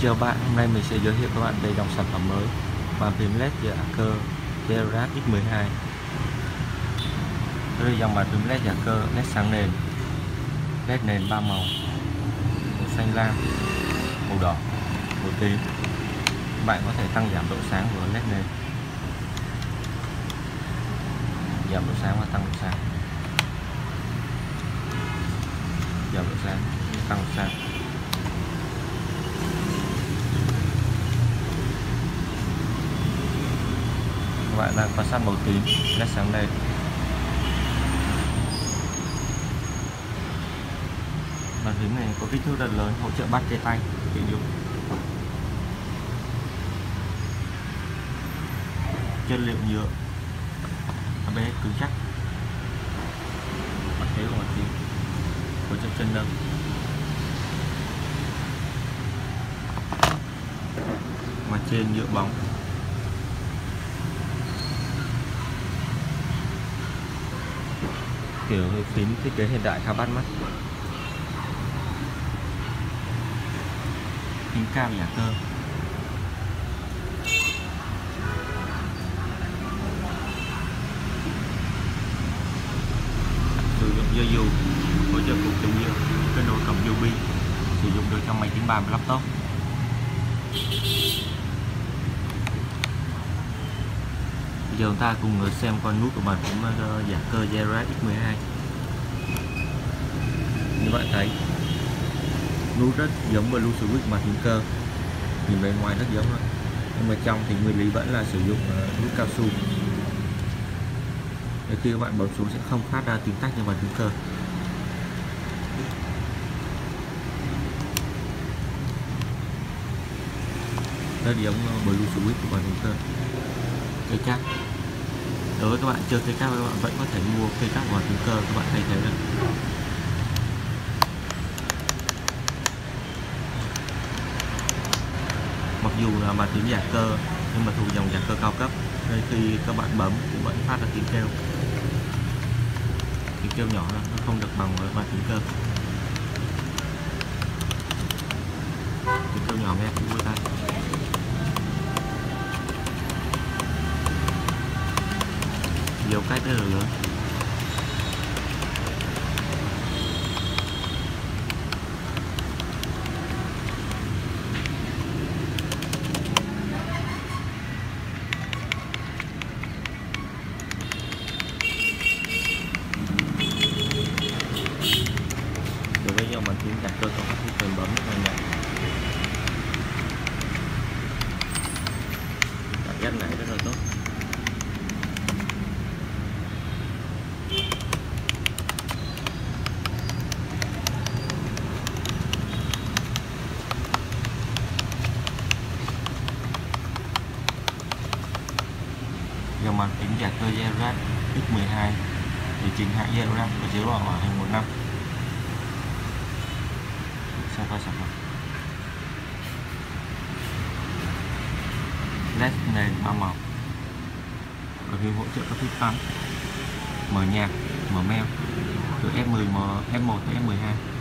Chào bạn, hôm nay mình sẽ giới thiệu các bạn về dòng sản phẩm mới bàn phím LED Yaker Gerard X12. Đây là dòng bàn phím LED Yaker LED sáng nền, LED nền 3 màu, màu xanh lam, màu đỏ, màu tím. Bạn có thể tăng giảm độ sáng của LED nền, giảm độ sáng và tăng độ sáng, giảm độ sáng, tăng độ sáng. Các bạn đang quan sát màu tím LED sáng nền. Bàn phím này có kích thước rất lớn, hỗ trợ bắt trên tay sử dụng. Chất liệu nhựa ABS cứng chắc, mặt thế của bàn phím hỗ trợ chân nâng. Mặt trên nhựa bóng. Kiểu phím thiết kế hiện đại khá bắt mắt. Phím cao Yaker. Sử dụng dây dù hỗ trợ cục chống nhiễu, kết nối cổng USB, sử dụng được trong máy tính bàn và laptop. Bây giờ chúng ta cùng xem con nút của bàn phím Yaker Gerard X12. Như bạn thấy, nút rất giống blue switch bàn phím cơ, nhìn bề ngoài rất giống thôi, nhưng mà trong thì nguyên lý vẫn là sử dụng nút cao su. Để khi các bạn bấm xuống sẽ không phát ra tiếng tách như bàn phím cơ. Rất giống blue switch của bàn phím cơ. Cây cáp. Đối với các bạn chưa cây cáp, các bạn vẫn có thể mua cây cáp của bàn phím cơ, các bạn thay thế được. Mặc dù là bàn phím Yaker nhưng mà thuộc dòng Yaker cao cấp, nên khi các bạn bấm cũng vẫn phát ra tiếng kêu. Tiếng kêu nhỏ nó không được bằng với bàn phím cơ. Tiếng kêu nhỏ nghe cũng vui tai. Dấu cách rất là lớn. Đối với dòng bàn phím Yaker có các phần bấm rất là nhẹ. Cảm giác này rất là tốt. Dòng bàn phím Yaker Gerard X12 thì chính hãng Gerard có chế độ bảo hành 1 năm. Xem qua sản phẩm. LED nền 3 màu. Bàn phím hỗ trợ các phím tắt, mở nhạc, mở mail từ F1 tới F12.